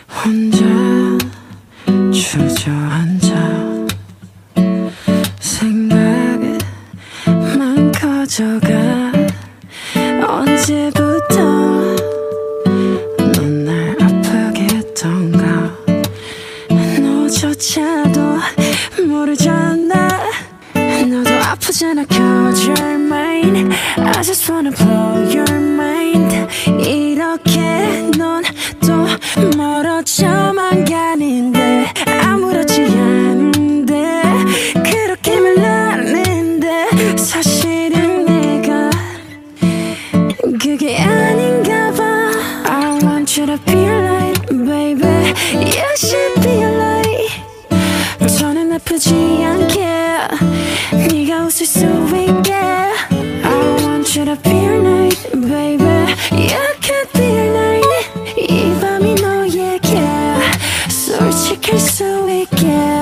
혼자 주저앉아 생각만 커져가. 언제부터 넌 날 아프게 했던가. 너조차도 모르잖아. 너도 아프잖아. Cause you're mine. I just wanna blow your mind. 이렇게 넌 또 멀어져만 가는데 아무렇지 않은데 그렇게 말하는데 사실은 내가 그게 아닌가 봐. I want you to be a light, baby. You should be a light. 저는 아프지 않게 네가 웃을 수 있게. I want you to be a night, baby. You could be a night. 이 밤이 너에게 솔직할 수 있게.